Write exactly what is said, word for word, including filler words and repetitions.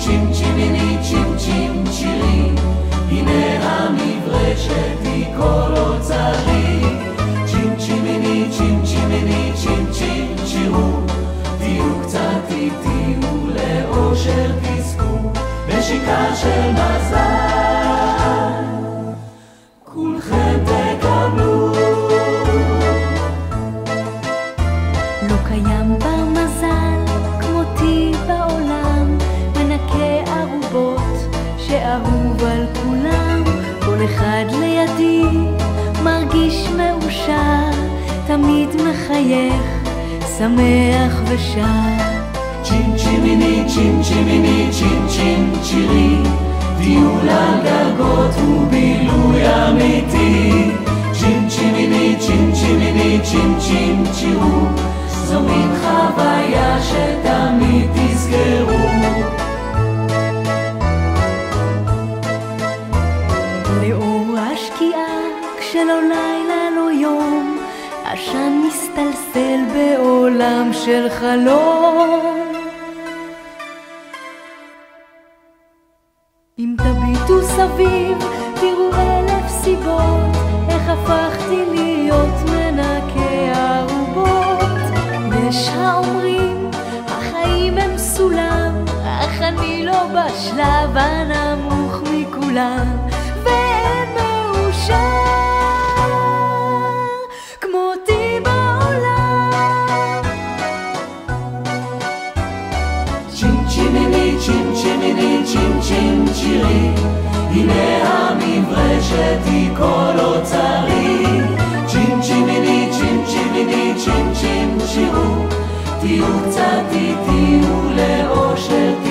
צ'ים צ'ימיני צ'ים צ'ים צ'ירי, הנה המברשת היא כל אוצרי. צ'ים צ'ימיני צ'ים צ'ימיני צ'ים צ'ים צ'ירו, תהיו קצת איתי ולאושר תזכו, בשיקה של מזל כולכם תקבלו. לא קיים במזל כמותי בעולם, מנקה ערובות שאהוב על כולם. כל אחד לידי מרגיש מאושר, תמיד מחייך, שמח ושר. צ'ים צ'ימיני צ'ים צ'ימיני צ'ים צ'ים צ'ירי, טיול על גגות ובילוי אמיתי. צ'ים צ'ימיני צ'ים צ'ימיני צ'ים צ'ים צ'ירו, זו מין חוויה שתמיד תזכרו. לאור השקיעה כשלא לילה לא יום, עשן מסתלסל בעולם של חלום. אם תביטו סביב תראו אלף סיבות, איך הפכתי להיות מנקה ערובות. יש האומרים החיים הם סולם, אך אני לא בשלב הנמוך מכולם, ואין מאושר כמותי בעולם. צ'ים צ'ימיני צ'ים צ'ימיני צ'ים צ'ים צ'ירי, הנה המברשת היא כל אוצרי. צ'ים צ'ימיני צ'ים צ'ימיני צ'ים צ'ים צ'ירו, תהיו קצת איתי ולאושר